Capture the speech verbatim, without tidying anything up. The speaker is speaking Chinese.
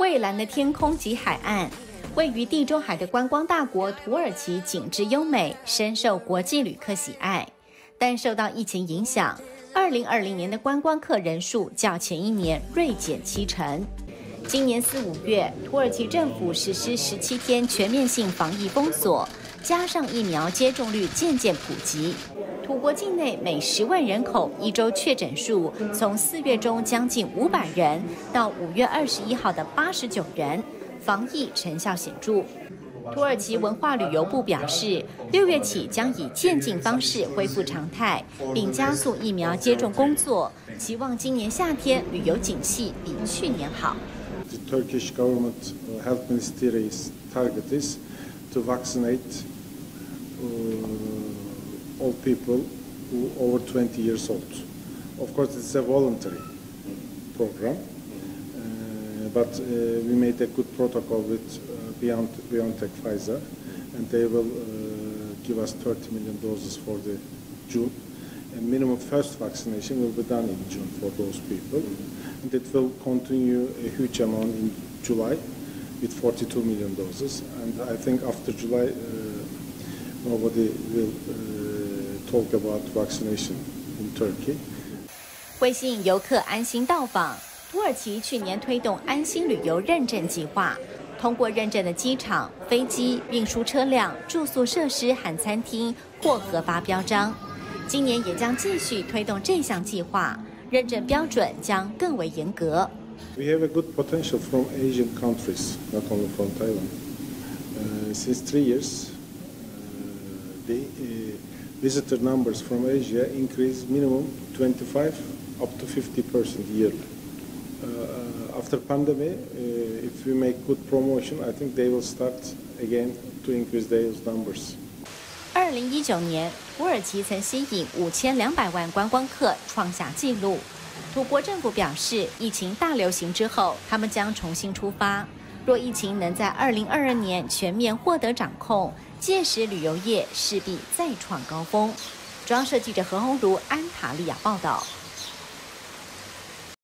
蔚蓝的天空及海岸，位于地中海的观光大国土耳其景致优美，深受国际旅客喜爱。但受到疫情影响，二零二零年的观光客人数较前一年锐减七成。今年四五月，土耳其政府实施十七天全面性防疫封锁，加上疫苗接种率渐渐普及，土国境内每十万人口一周确诊数从四月中将近五百人，到五月二十一号的八十九人，防疫成效显著。土耳其文化旅游部表示，六月起将以渐进方式恢复常态，并加速疫苗接种工作，期望今年夏天旅游景气比去年好。 The Turkish government health ministry's target is to vaccinate uh, all people who over twenty years old. Of course, it's a voluntary program, uh, but uh, we made a good protocol with uh, Beyond, BioNTech Pfizer, and they will uh, give us thirty million doses for the June. And minimum first vaccination will be done in June for those people. And it will continue a huge amount in July with forty-two million doses. And I think after July, uh, nobody will uh, talk about vaccination in Turkey. 为吸引游客安心到访，土耳其去年推动安心旅游认证计划，通过认证的机场、飞机、运输车辆、住宿设施和餐厅或核发标章。今年也将继续推动这项计划。认证标准将更为严格。 We have a good potential from Asian countries, not only from Thailand. Uh, since three years, uh, the uh, visitor numbers from Asia increase minimum twenty-five up to fifty percent yearly. Uh, after pandemic, uh, if we make good promotion, I think they will start again to increase those numbers. 二零一九年，土耳其曾吸引五千两百万观光客，创下纪录。土国政府表示，疫情大流行之后，他们将重新出发。若疫情能在二零二二年全面获得掌控，届时旅游业势必再创高峰。中央社记者何鸿儒、安塔利亚报道。